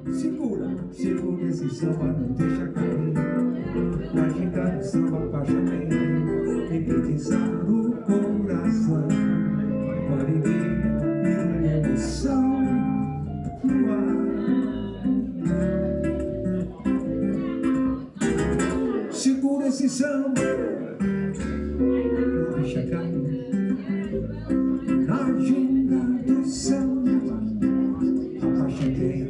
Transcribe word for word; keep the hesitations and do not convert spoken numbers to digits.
Segura, segura esse samba, não deixa cair. Na ginga do samba apaixonei, repetição no coração, com alegria e emoção no ar. Segura esse samba, não deixa cair. Na ginga do samba apaixonei,